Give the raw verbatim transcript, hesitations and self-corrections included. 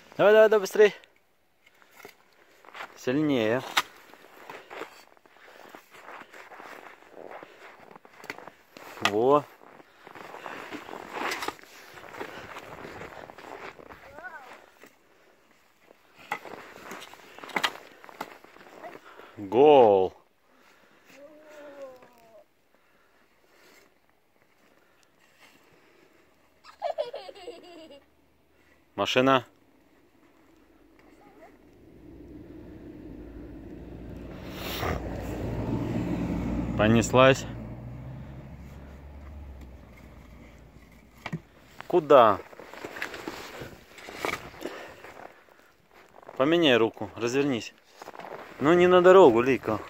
Давай, давай, давай, быстрей. Сильнее. Во. Гол. Машина. Понеслась. Куда? Поменяй руку, развернись. Ну не на дорогу, Лика.